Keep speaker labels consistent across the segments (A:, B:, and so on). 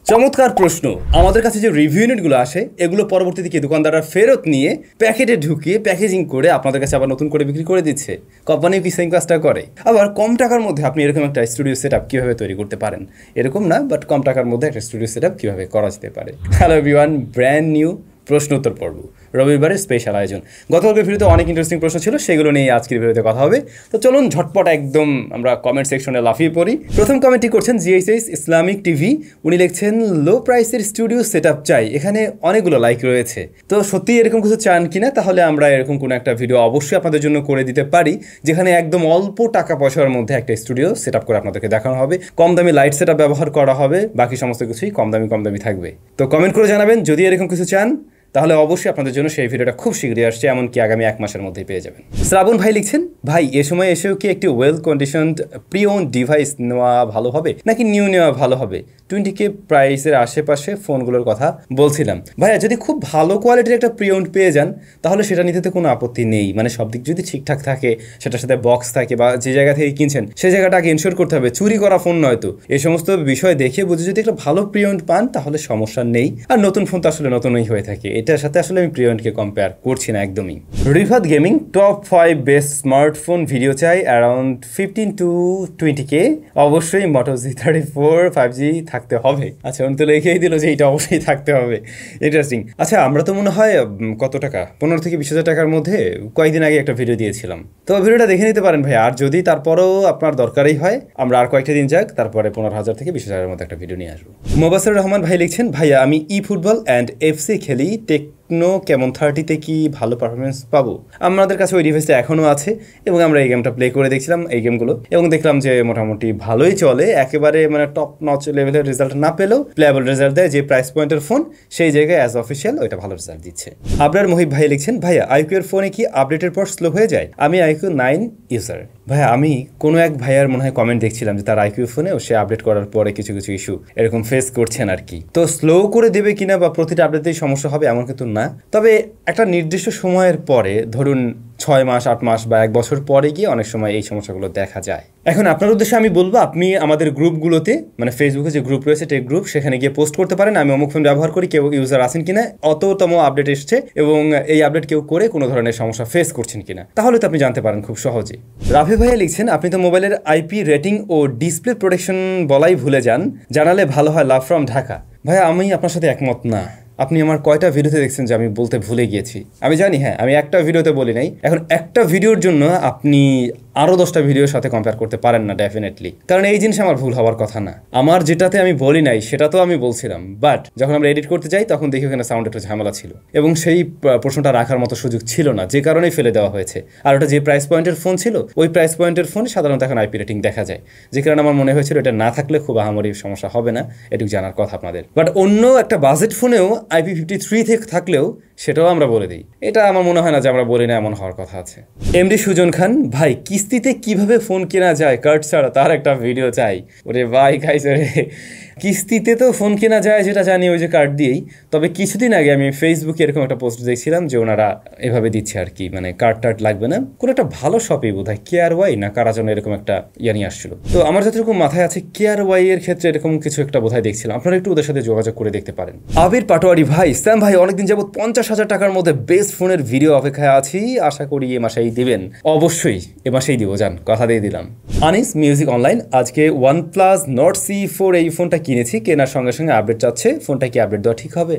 A: চমৎকার প্রশ্ন। আমাদের কাছে যে রিভিউ ইউনিটগুলো আসে এগুলো পরবর্তীতে কি দোকানদাররা ফেরত নিয়ে প্যাকেটে ঢুকিয়ে প্যাকেজিং করে আপনাদের কাছে আবার নতুন করে বিক্রি করে দিচ্ছে। কোম্পানিও কি সেম কাজটা করে। আবার কম টাকার মধ্যে আপনি এরকম একটা স্টুডিও সেট আপ কীভাবে তৈরি করতে পারেন, এরকম না বাট কম টাকার মধ্যে একটা স্টুডিও সেট আপ কীভাবে করা যেতে পারে। হ্যালো এভরিওয়ান, ব্র্যান্ড নিউ প্রশ্ন উত্তর পর্ব, রবিবারের স্পেশাল আয়োজন। গতকালকের ভিডিওতে অনেক ইন্টারেস্টিং প্রশ্ন ছিল, সেগুলো নিয়ে আজকের ভিডিওতে কথা হবে। তো চলুন ঝটপট একদম আমরা কমেন্ট সেকশনে লাফিয়ে পড়ি। প্রথম কমেন্টটি করছেন জিএসএস ইসলামিক টিভি। উনি লিখছেন লো প্রাইসের স্টুডিও সেট আপ চাই। এখানে অনেকগুলো লাইক রয়েছে। তো সত্যি এরকম কিছু চান কিনা, তাহলে আমরা এরকম কোনো একটা ভিডিও অবশ্যই আপনাদের জন্য করে দিতে পারি, যেখানে একদম অল্প টাকা পয়সার মধ্যে একটা স্টুডিও সেট আপ করে আপনাদেরকে দেখানো হবে। কম দামি লাইট সেট আপ ব্যবহার করা হবে, বাকি সমস্ত কিছুই কম দামি থাকবে। তো কমেন্ট করে জানাবেন যদি এরকম কিছু চান, তাহলে অবশ্যই আপনাদের জন্য সেই ভিডিওটা খুব শীঘ্রই আসছে, এমনকি আগামী 1 মাসের মধ্যেই পেয়ে যাবেন। শ্রাবণ ভাই লিখছেন, ভাই এ সময় এসেও কি একটি well conditioned pre own device নেওয়া ভালো হবে নাকি নিউ নেওয়া ভালো হবে? 20K প্রাইসের আশেপাশে ফোনগুলোর কথা বলছিলাম। ভাইয়া যদি খুব ভালো কোয়ালিটির একটা প্রি ওন পেয়ে যান তাহলে সেটা নিতে তো কোনো আপত্তি নেই। মানে সব দিক যদি ঠিকঠাক থাকে, সেটার সাথে বক্স থাকে বা যে জায়গা থেকে কিনছেন সেই জায়গাটাকে ইনশিওর করতে হবে, চুরি করা ফোন নয় তো। এই সমস্ত বিষয় দেখে বুঝে যদি একটা ভালো প্রি ওন পান তাহলে সমস্যা নেই। আর নতুন ফোন তো আসলে নতুনই হয়ে থাকে, এটার সাথে আসলে আমি প্রিয়নকে কম্পেয়ার করছি না একদমই। Rifat gaming, top 5 best smartphone video চাই অ্যারাউন্ড 15 to 20K। অবশ্যই Moto Z34 5G থাকতে হবে। আচ্ছা, উনি তো লিখেই দিল যে এটা অবশ্যই থাকতে হবে। ইন্টারেস্টিং। আচ্ছা, আমরা তো মনে হয় কত টাকা 15 থেকে 20,000 টাকার মধ্যে কয়েকদিন আগে একটা ভিডিও দিয়েছিলাম, তো ভিডিওটা দেখে নিতে পারেন ভাই। আর যদি তারপরেও আপনার দরকারই হয়, আমরা আর কয়েকটা দিন যাক, তারপরে 15,000 থেকে 20,000-এর মধ্যে একটা ভিডিও নিয়ে আসবো। মোবাসির রহমান ভাই লিখছেন, ভাইয়া আমি ই ফুটবল অ্যান্ড এফসি খেলি, টেকনো কেমন 30-তে কি ভালো পারফরমেন্স পাবো? আমাদের কাছে ওই ডিভাইসটা এখনও আছে এবং আমরা এই গেমটা প্লে করে দেখছিলাম, এই গেমগুলো, এবং দেখলাম যে মোটামুটি ভালোই চলে। একেবারে মানে টপ নচ লেভেলের রেজাল্ট না পেলেও প্লেয়াবল রেজাল্ট দেয়। যে প্রাইস পয়েন্টের ফোন সেই জায়গায় অ্যাজ অফিসিয়াল ওইটা ভালো রেজাল্ট দিচ্ছে। আবরার মহিব ভাই লিখছেন, ভাইয়া আইকিউ এর ফোনে কি আপডেটের পর স্লো হয়ে যায়? আমি আইকিউ 9 ইউজার। ভাইয়া আমি কোনো এক ভাইয়ার মনে হয় কমেন্ট দেখছিলাম যে তার আইকিউ ফোনেও সে আপডেট করার পরে কিছু ইস্যু এরকম ফেস করছেন আর কি। তো স্লো করে দেবে কিনা বা প্রতিটা আপডেটেই সমস্যা হবে এমন কিন্তু না, তবে একটা নির্দিষ্ট সময়ের পরে, ধরুন 6 মাস 8 মাস বা 1 বছর পরে গিয়ে অনেক সময় এই সমস্যাগুলো দেখা যায়। এখন আপনার উদ্দেশ্যে আমি বলবো, আপনি আমাদের গ্রুপগুলোতে, মানে ফেসবুকে যে গ্রুপ রয়েছে টেক গ্রুপ, সেখানে গিয়ে পোস্ট করতে পারেন আমি অমুক ফোন ব্যবহার করি, কেউ ইউজার আছেন কিনা, অততম আপডেট এসছে এবং এই আপডেট কেউ করে কোনো ধরনের সমস্যা ফেস করছেন কিনা, তাহলে তো আপনি জানতে পারেন খুব সহজে। রাফি ভাইয়া লিখছেন, আপনি তো মোবাইলের আইপি রেটিং ও ডিসপ্লে প্রোটেকশন বলাই ভুলে যান, জানালে ভালো হয়, লাভ ফ্রম ঢাকা। ভাইয়া আমি আপনার সাথে একমত না। আপনি আমার কয়টা ভিডিওতে দেখছেন যে আমি বলতে ভুলে গিয়েছি? আমি জানি, হ্যাঁ, আমি একটা ভিডিওতে বলি নাই। এখন একটা ভিডিওর জন্য আপনি আরও 10টা ভিডিওর সাথে কম্পেয়ার করতে পারেন না ডেফিনেটলি, কারণ এই জিনিস আমার ভুল হওয়ার কথা না। আমার যেটাতে আমি বলি নাই সেটা তো আমি বলছিলাম, বাট যখন আমরা এডিট করতে যাই তখন দেখি ওখানে সাউন্ড একটা ঝামেলা ছিল এবং সেই প্রশ্নটা রাখার মতো সুযোগ ছিল না, যে কারণেই ফেলে দেওয়া হয়েছে। আর ওটা যে প্রাইস পয়েন্টের ফোন ছিল, ওই প্রাইস পয়েন্টের ফোনে সাধারণত এখন আইপি রেটিং দেখা যায়, যে কারণে আমার মনে হয়েছিল এটা না থাকলে খুব আহামরি সমস্যা হবে না, এটুকু জানার কথা আপনাদের। বাট অন্য একটা বাজেট ফোনেও IP53 থেকে থাকলেও সেটাও আমরা বলে দিই, এটা আমার মনে হয় না যে আমরা বলি না এমন হওয়ার কথা আছে। এমডি সুজন খান, ভাই কিস্তিতে কিভাবে ফোন কেনা যায় কার্ড ছাড়া, তার একটা ভিডিও চাই। ওরে ভাই খাইছে রে, কিস্তিতে তো ফোন কেনা যায় যেটা জানি, ওই যে কার্ড দিয়েই। তবে কিছুদিন আগে আমি ফেসবুকে এরকম একটা পোস্ট দেখছিলাম যে ওনারা এভাবে দিচ্ছে আর কি, মানে কার্ড টার্ড লাগবে না, কোনো একটা ভালো শপে বোধহয় KRY না কারা যেন এরকম একটা নিয়ে আসছিল। তো আমার যতটুকু মাথায় আছে KRY এর ক্ষেত্রে এরকম কিছু একটা বোধহয় দেখছিলাম, আপনারা একটু ওদের সাথে যোগাযোগ করে দেখতে পারেন। আবির পাটোয়ারি ভাই, স্যাম ভাই অনেকদিন যাবত 50,000 টাকার মধ্যে বেস্ট ফোনের ভিডিও অপেক্ষায় আছি, আশা করি এ মাসেই দিবেন। অবশ্যই এ মাসেই দিব, যান, কথা দিয়ে দিলাম। আনিস মিউজিক অনলাইন, আজকে OnePlus Nord C4 এই ফোনটা কিনেছি, কেনার সঙ্গে সঙ্গে আপডেট চাচ্ছে, ফোনটা কি আপডেট দেওয়া ঠিক হবে?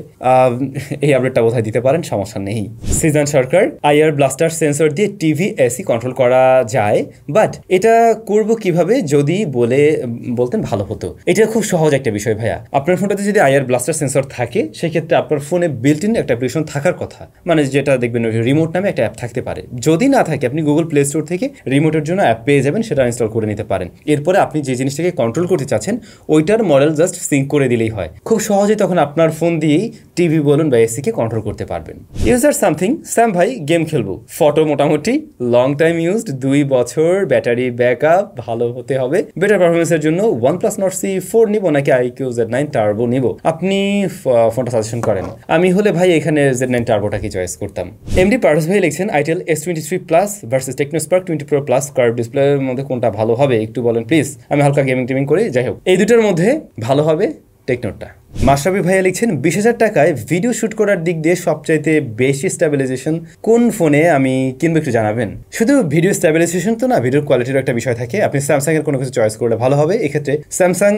A: এই আপডেটটা বোধহয় দিতে পারেন, সমস্যা নেই। Sijon Sarkar, IR blaster sensor দিয়ে টিভি এসি কন্ট্রোল করা যায়, বাট এটা করব কিভাবে যদি বলতেন ভালো হতো। এটা খুব সহজ একটা বিষয় ভাইয়া। আপনার ফোনটাতে যদি IR ব্লাস্টার সেন্সর থাকে, সেক্ষেত্রে আপনার ফোনে বিল্ট ইন একটা অ্যাপ্লিকেশন থাকার কথা, মানে যেটা দেখবেন রিমোট নামে একটা অ্যাপ থাকতে পারে। যদি না থাকে, আপনি গুগল প্লে স্টোর থেকে রিমোটের জন্য অ্যাপ পেয়ে যাবেন, সেটা ইনস্টল করে নিতে পারেন। এরপরে আপনি যে জিনিসটাকে কন্ট্রোল করতে চাচ্ছেন ওইটার মডেল জাস্ট সিঙ্ক করে দিলেই হয়, খুব সহজেই তখন আপনার ফোন দিয়েই টিভি বলুন বা এসিকে কন্ট্রোল করতে পারবেন। ইউজার সামথিং, স্যাম ভাই গেম খেলবো, ফটো মোটামুটি লং টাইম ইউজড, 2 বছর, ব্যাটারি ব্যাকআপ ভালো হতে হবে। বেটার পারফরমেন্সের জন্য OnePlus Nord C4 নিব নাকি IQ Z9 টার্বো নিব? আপনি ফোনটা সাজেশন করেন। আমি হলে ভাই এখানে Z9 টার্বোটাকে চয়েস করতাম। এমডি পার্স ভাই লিখছেন, Itel S23 Plus versus Tecno Spark 20 Pro Plus curve ডিসপ্লের মধ্যে কোনটা ভালো হবে একটু বলেন প্লিজ। আমি হালকা গেমিং টিমিং করি, যাই হোক এই দুটোর মধ্যে ভালো হবে টেকনোটা। মাশরাফি ভাইয়া লিখছেন 20,000 টাকায় ভিডিও শুট করার দিক দিয়ে সবচাইতে বেশি স্ট্যাবিলাইজেশন কোন ফোনে আমি কিনবো একটু জানাবেন। শুধু ভিডিও স্ট্যাবিলাইজেশন তো না, ভিডিওর কোয়ালিটির একটা বিষয় থাকে। আপনি স্যামসাং এর কোনো কিছু চয়েস করলে ভালো হবে। এক্ষেত্রে স্যামসাং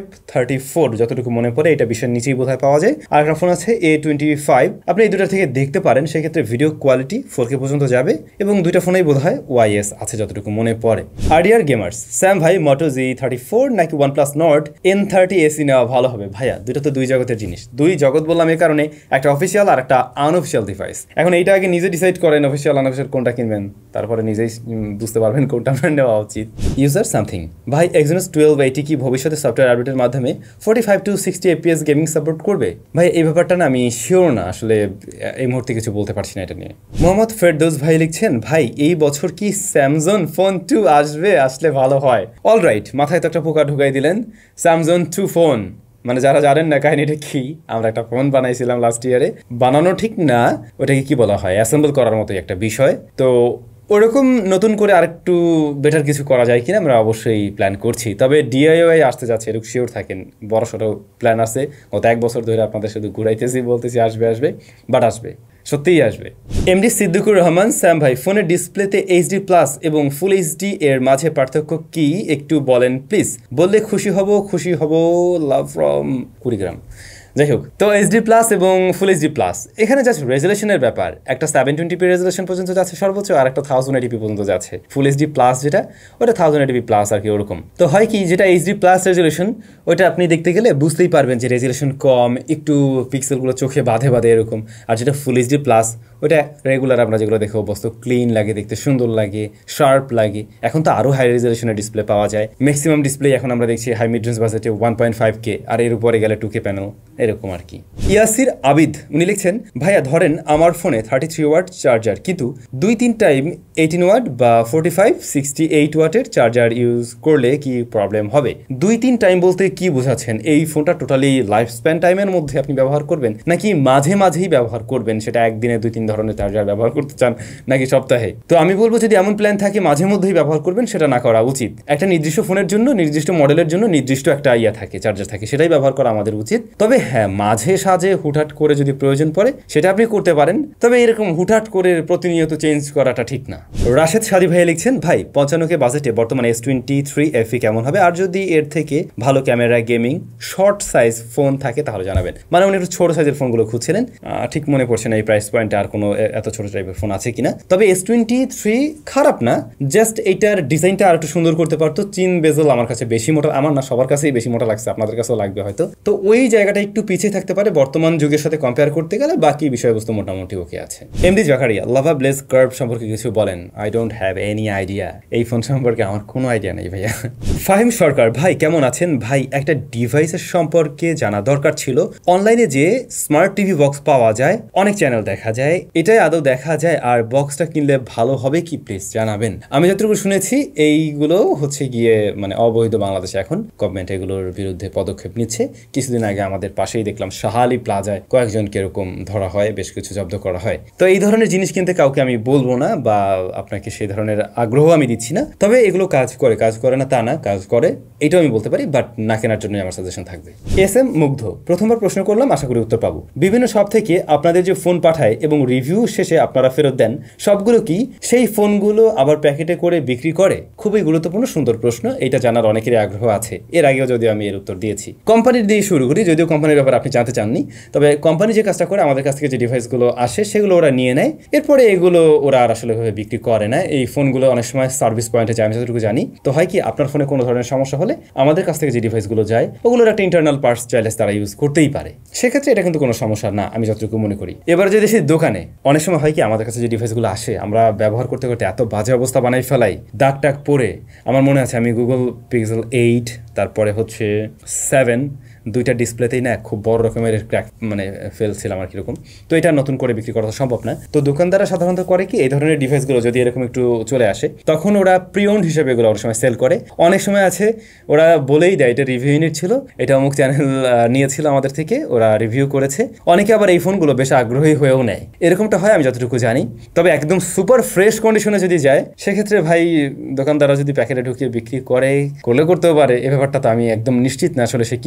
A: F34 যতটুকু মনে পড়ে এটা বিশ্বের নিচেই বোধহয় পাওয়া যায়। আর একটা ফোন আছে A25, আপনি এই দুটো থেকে দেখতে পারেন। সেক্ষেত্রে ভিডিও কোয়ালিটি 4K পর্যন্ত যাবে এবং দুইটা ফোনেই বোধহয় OIS আছে যতটুকু মনে পড়ে। আরডিআর গেমার্স, স্যাম ভাই Moto Z34 নাকি OnePlus Nord N30 AC নেওয়া ভালো হবে? ভাইয়া দুটো তো দুই জগতের জিনিস। দুই জগৎ বললাম এই কারণে, একটা অফিসিয়াল আর একটা আনঅফিসিয়াল ডিভাইস। এখন এইটা আগে নিজে ডিসাইড করেন অফিসিয়াল আনঅফিসিয়াল কোনটা কিনবেন, তারপরে নিজেই বুঝতে পারবেন কোনটা আপনার নেওয়া উচিত। ইউজার সামথিং ভাই, Exynos 1280 কি ভবিষ্যতে সফটওয়্যার আপডেটের মাধ্যমে 45 to 60 FPS গেমিং সাপোর্ট করবে? ভাই এই ব্যাপারটা না আমি শিওর না, আসলে এই মুহূর্তে কিছু বলতে পারছি না এটা নিয়ে। মোহাম্মদ ফেরদৌস ভাই লিখছেন, ভাই এই বছর কি স্যামসাং ফোন 2 আসবে? আসলে ভালো হয়। অলরাইট, মাথায় তো একটা পোকা ঢুকাই দিলেন। স্যামসাং 2 ফোন মানে যারা জানেন না কাহিনীটা কি, আমরা একটা ফোন বানাইছিলাম লাস্ট ইয়ারে। বানানো ঠিক না, ওটাকে কি বলা হয়, অ্যাসেম্বল করার মতোই একটা বিষয়। তো ওরকম নতুন করে আরেকটু বেটার কিছু করা যায় কিনা আমরা অবশ্যই প্ল্যান করছি। তবে DIY আসতে যাচ্ছে এরকম শিওর থাকেন, বড় সড়ো প্ল্যান আছে। গত 1 বছর ধরে আপনাদের শুধু ঘুরাইতেছি, বলতেছি আসবে আসবে, বাট আসবে, সত্যিই আসবে। এমডি সিদ্দিকুর রহমান, স্যাম ভাই ফোনের ডিসপ্লেতে HD+ এবং ফুল HD এর মাঝে পার্থক্য কি একটু বলেন প্লিজ, বললে খুশি হব। Love from Kurigram. যাই হোক, তো HD+ এবং ফুল HD+, এখানে জাস্ট রেজুলেশনের ব্যাপার। একটা 720p রেজুলেশন পর্যন্ত যাচ্ছে সর্বোচ্চ, আর একটা 1080p পর্যন্ত যাচ্ছে। ফুল HD+ যেটা, ওটা 1080p+ আর কি ওরকম। তো হয় কি, যেটা HD+ রেজুলেশন, ওটা আপনি দেখতে গেলে বুঝতেই পারবেন যে রেজুলেশন কম, একটু পিক্সেলগুলো চোখে বাঁধে বাঁধে এরকম। আর যেটা ফুল HD+, ওটা রেগুলার আমরা যেগুলো দেখে অভ্যস্ত, ক্লিন লাগে, দেখতে সুন্দর লাগে, শার্প লাগে। এখন তো আরও হাই রেজুলেশনের ডিসপ্লে পাওয়া যায়। ম্যাক্সিমাম ডিসপ্লে এখন আমরা দেখছি হাই মিড রেঞ্জ বাজেটে 1.5K, আর এর উপরে গেলে 2K প্যানেল, এরকম আর কি। ইয়াসির আবিদ উনি লিখছেন, ভাইয়া ধরেন আমার ফোনে 33 ওয়াট চার্জার, কিন্তু 2-3 টাইম 18 ওয়াট বা 45-68 ওয়াটের চার্জার ইউজ করলে কি প্রবলেম হবে? 2-3 টাইম বলতে কি বোঝাচ্ছেন? এই ফোনটা টোটালি লাইফ স্প্যান টাইমের মধ্যে আপনি ব্যবহার করবেন, নাকি মাঝে মাঝেই ব্যবহার করবেন? সেটা একদিনে 2-3 ধরনের চার্জার ব্যবহার করতে চান, নাকি সপ্তাহে? তো আমি বলবো যদি এমন প্ল্যান থাকে মাঝে মধ্যেই ব্যবহার করবেন, সেটা না করা উচিত। একটা নির্দিষ্ট ফোনের জন্য, নির্দিষ্ট মডেলের জন্য নির্দিষ্ট একটা থাকে, চার্জার থাকে, সেটাই ব্যবহার করা আমাদের উচিত। তবে হ্যাঁ, মাঝে সাঝে হুটহাট করে যদি প্রয়োজন পড়ে সেটা আপনি করতে পারেন, তবে এরকম হুটহাট করে প্রতিনিয়ত চেঞ্জ করাটা ঠিক না। রাশেদ সাদি ভাই লিখছেন, ভাই 55K বাজেটে বর্তমানে S23 FE কেমন হবে? আর যদি এর থেকে ভালো camera, gaming, short size phone থাকে তাহলে জানাবেন। মানে উনি একটু ছোট সাইজের ফোনগুলো খুঁজছিলেন, ঠিক মনে পড়ছে না এই প্রাইস পয়েন্টে আর কোনো এত ছোট টাইপের ফোন আছে কিনা। তবে S23 খারাপ না, জাস্ট এইটার ডিজাইনটা আর একটু সুন্দর করতে পারতো। চিন বেজল আমার কাছে বেশি মোটা, আমার না সবার কাছেই বেশি মোটা লাগছে, আপনাদের কাছেও লাগবে হয়তো। তো ওই জায়গাটা একটু পিছিয়ে থাকতে পারে বর্তমান যুগের সাথে কম্পেয়ার করতে গেলে। বাকি বিষয়বস্তু মোটামুটি ওকে আছে। MD Zakaria, Lava Blaze curve সম্পর্কে কিছু বলেন। I don't have any idea, এই ফোন সম্পর্কে আমার কোনো আইডিয়া নেই ভাইয়া। ফাহিম সরকার, ভাই কেমন আছেন? ভাই একটা ডিভাইসের সম্পর্কে জানা দরকার ছিল। অনলাইনে যে স্মার্ট টিভি বক্স পাওয়া যায়, অনেক চ্যানেল দেখা যায়, এটাই আদৌ দেখা যায়? আর বক্সটা কিনলে ভালো হবে কি প্লিজ জানাবেন। আমি যতটুকু শুনেছি এইগুলো হচ্ছে গিয়ে মানে অবৈধ বাংলাদেশে, এখন গভর্নমেন্ট এগুলোর বিরুদ্ধে পদক্ষেপ নিচ্ছে। কিছুদিন আগে আমাদের পাশেই দেখলাম শাহালি প্লাজায় কয়েকজনকে এরকম ধরা হয়, বেশ কিছু জব্দ করা হয়। তো এই ধরনের জিনিস কিনতে কাউকে আমি বলবো না, বা আপনাকে সেই ধরনের আগ্রহ আমি দিচ্ছি না। তবে এগুলো কাজ করে না তা না, কাজ করে এটাও আমি বলতে পারি, বাট না কেনার জন্য আমার সাজেশন থাকবে। SM মুগ্ধ, প্রথমবার প্রশ্ন করলাম, আশা করি উত্তর পাবো। বিভিন্ন শপ থেকে আপনাদের যে ফোন পাঠায় এবং রিভিউ শেষে আপনারা ফেরত দেন, সবগুলো কি সেই ফোনগুলো আবার প্যাকেটে করে বিক্রি করে? খুবই গুরুত্বপূর্ণ সুন্দর প্রশ্ন, এটা জানার অনেকেরই আগ্রহ আছে। এর আগেও যদিও আমি এর উত্তর দিয়েছি। কোম্পানির দিয়ে শুরু করি, যদিও কোম্পানির ব্যাপারে আপনি জানতে চাননি। তবে কোম্পানি যে কাজটা করে, আমাদের কাছ থেকে যে ডিভাইসগুলো আসে সেগুলো ওরা নিয়ে নেয়, এরপরে এগুলো ওরা আর আসলে বিক্রি করে না। এই ফোনগুলো অনেক সময় সার্ভিস পয়েন্টে যায়, আমি যতটুকু জানি। তো হয় কি, আপনার ফোনে কোনো ধরনের সমস্যা হলে আমাদের কাছ থেকে যে ডিভাইসগুলো যায়, ওগুলোর একটা ইন্টারনাল পার্টস চাইলে তারা ইউজ করতেই পারে। সেক্ষেত্রে এটা কিন্তু কোনো সমস্যা না, আমি যতটুকু মনে করি। এবার যদি সেই দোকানে অনেক সময় হয় কি, আমাদের কাছে যে ডিভাইসগুলো আসে আমরা ব্যবহার করতে করতে এত বাজে অবস্থা বানাই ফেলাই, দাগ টাগ পরে। আমার মনে আছে আমি গুগল পিক্সেল 8, তারপরে হচ্ছে 7, দুইটা ডিসপ্লেতেই না খুব বড় রকমের ক্র্যাক মানে ফেলছিলাম আর কিরকম। তো এটা নতুন করে বিক্রি করা সম্ভব না। তো দোকানদাররা সাধারণত করে কি, এই ধরনের ডিভাইসগুলো যদি এরকম একটু চলে আসে, তখন ওরা প্রিওন্ড হিসেবে এগুলো অনেক সময় সেল করে। অনেক সময় আছে ওরা বলেই দেয় এটা রিভিউ ইউনিট ছিল, এটা অমুক চ্যানেল নিয়েছিল আমাদের থেকে, ওরা রিভিউ করেছে। অনেকে আবার এই ফোনগুলো বেশ আগ্রহী হয়েও নেয়, এরকমটা হয় আমি যতটুকু জানি। তবে একদম সুপার ফ্রেশ কন্ডিশনে যদি যায়, সেক্ষেত্রে ভাই দোকানদাররা যদি প্যাকেটে ঢুকিয়ে বিক্রি করলেও করতেও পারে। এ ব্যাপারটা তো আমি একদম নিশ্চিত না আসলে সে কি করেছে।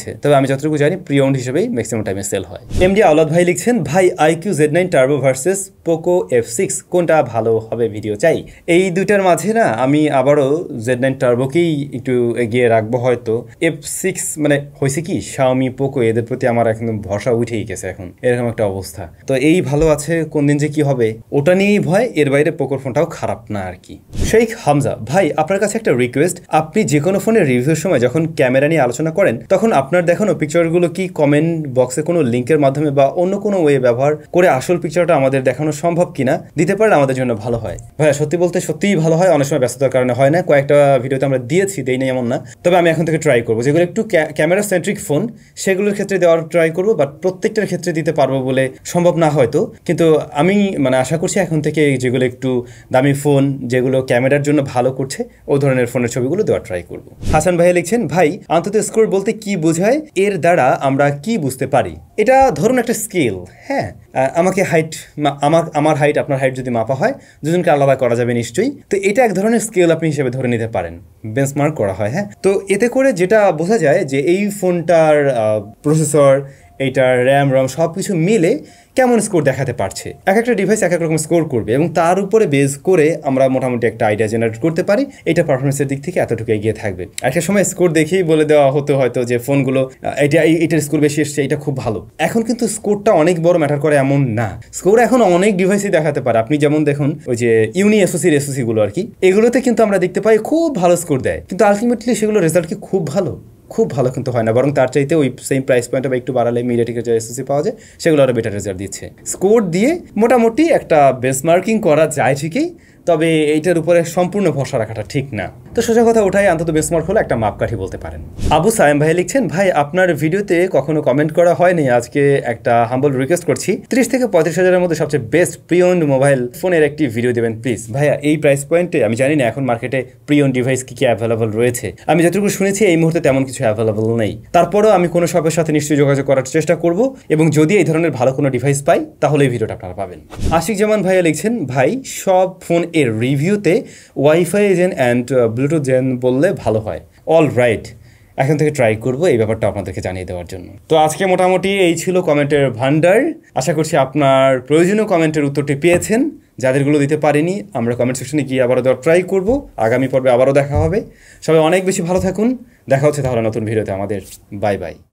A: দিচ্ছে, তবে আমি যতটুকু জানি প্রি ওন্ড হিসেবেই ম্যাক্সিমাম টাইমে সেল হয়। এমডি আওলাদ ভাই লিখছেন, ভাই IQ Z9 turbo versus Poco F6 কোনটা ভালো হবে ভিডিও চাই। এই দুইটার মাঝে না আমি আবারও Z9 টার্বোকেই একটু এগিয়ে রাখবো হয়তো। F6 মানে হয়েছে কি শাওমি পোকো এদের প্রতি আমার একদম ভরসা উঠেই গেছে এখন, এরকম একটা অবস্থা। তো এই ভালো আছে, কোন দিন যে কি হবে ওটা নিয়েই ভয়, এর বাইরে পোকোর ফোনটাও খারাপ না আর কি। শেখ হামজা ভাই আপনার কাছে একটা রিকোয়েস্ট, আপনি যে কোনো ফোনের রিভিউর সময় যখন ক্যামেরা নিয়ে আলোচনা করেন তখন আপনার দেখানো পিকচারগুলো কি কমেন্ট বক্সে কোনো লিঙ্কের মাধ্যমে বা অন্য কোনো ওয়ে ব্যবহার করে আসল পিকচারটা আমাদের দেখানো সম্ভব কিনা দিতে পারলে আমাদের জন্য ভালো হয়। ভাইয়া সত্যি বলতে সত্যিই ভালো হয়, অনেক সময় ব্যস্ততার কারণে হয় না, কয়েকটা ভিডিওতে আমরা দিয়েছি, দেই নাই এমন না, তবে আমি এখন থেকে ট্রাই করবো যেগুলো একটু ক্যামেরা সেন্ট্রিক ফোন সেগুলোর ক্ষেত্রে দেওয়ার ট্রাই করবো, বাট প্রত্যেকটার ক্ষেত্রে দিতে পারবো বলে সম্ভব না হয়তো, কিন্তু আমি মানে আশা করছি এখন থেকে যেগুলো একটু দামি ফোন যেগুলো ক্যামেরার জন্য ভালো করছে ওই ধরনের ফোনের ছবিগুলো দেওয়ার ট্রাই করবো। হাসান ভাইয়া লিখছেন, ভাই অন্তত স্কোর বলতে কি বোঝায়, এর দ্বারা আমরা কি বুঝতে পারি। এটা ধরুন একটা স্কেল, হ্যাঁ আমাকে হাইট আমার হাইট আপনার হাইট যদি মাপা হয় দুজনকে আলাদা করা যাবে নিশ্চয়ই, তো এটা এক ধরনের স্কেল আপনি হিসেবে ধরে নিতে পারেন, বেঞ্চমার্ক করা হয়। হ্যাঁ, তো এতে করে যেটা বোঝা যায় যে এই ফোনটার প্রসেসর, এইটার র্যাম সব কিছু মিলে কেমন স্কোর দেখাতে পারছে। এক একটা ডিভাইস এক এক রকম স্কোর করবে এবং তার উপরে বেস করে আমরা মোটামুটি একটা আইডিয়া জেনারেট করতে পারি এটা পারফরমেন্সের দিক থেকে এতটুকু এগিয়ে থাকবে। একটা সময় স্কোর দেখেই বলে দেওয়া হতো হয়তো যে ফোনগুলো এটার স্কোর বেশি এসছে, এটা খুব ভালো। এখন কিন্তু স্কোরটা অনেক বড় ম্যাটার করে এমন না, স্কোর এখন অনেক ডিভাইসই দেখাতে পারে। আপনি যেমন দেখুন ওই যে ইউনি এসওসিগুলো আর কি, এগুলোতে কিন্তু আমরা দেখতে পাই খুব ভালো স্কোর দেয়, কিন্তু আলটিমেটলি সেগুলো রেজাল্ট কি খুব ভালো কিন্তু হয় না, বরং তার চাইতে ওই সেম প্রাইস পয়েন্টে বা একটু বাড়ালে মিডিয়াটেকের যে এসওসি পাওয়া যায় সেগুলো আরও বেটার রেজাল্ট দিচ্ছে। স্কোর দিয়ে মোটামুটি একটা বেঞ্চমার্কিং করা যায় ঠিকই, তবে এইটার উপরে সম্পূর্ণ ভরসা রাখাটা ঠিক না। তো সোজা কথা ওঠাই অন্তত বেঞ্চমার্ক হলো একটা মাপকাঠি বলতে পারেন। আবু সায়েম ভাই লিখছেন, ভাই আপনার ভিডিওতে কখনো কমেন্ট করা হয়নি, আজকে একটা হাম্বল রিকোয়েস্ট করছি, 30 থেকে 35 হাজারের মধ্যে সবচেয়ে বেস্ট প্রিওন্ড মোবাইল ফোনের একটি ভিডিও দেবেন প্লিজ। ভাইয়া এই প্রাইস পয়েন্টে আমি জানি না এখন মার্কেটে প্রিওন্ড ডিভাইস কি অ্যাভেলেবল রয়েছে, আমি যতটুকু শুনেছি এই মুহূর্তে তেমন কিছু অ্যাভেলেবল নেই, তারপরেও আমি কোনো শপের সাথে নিশ্চয়ই যোগাযোগ করার চেষ্টা করব এবং যদি এই ধরনের ভালো কোনো ডিভাইস পাই তাহলে এই ভিডিওটা আপনারা পাবেন। আশিক জামান ভাইয়া লিখছেন, ভাই সব ফোন এর রিভিউতে wifi gen and bluetooth gen বললে ভালো হয়। অল রাইট, এখন থেকে ট্রাই করবো এই ব্যাপারটা আপনাদেরকে জানিয়ে দেওয়ার জন্য। তো আজকে মোটামুটি এই ছিল কমেন্টের ভান্ডার, আশা করছি আপনার প্রয়োজনীয় কমেন্টের উত্তরটি পেয়েছেন। যাদেরগুলো দিতে পারিনি আমরা কমেন্ট সেকশনে গিয়ে আবারও দেওয়ার ট্রাই করবো, আগামী পর্বে আবারও দেখা হবে। সবাই অনেক বেশি ভালো থাকুন, দেখা হচ্ছে তাহলে নতুন ভিডিওতে আমাদের। Bye by.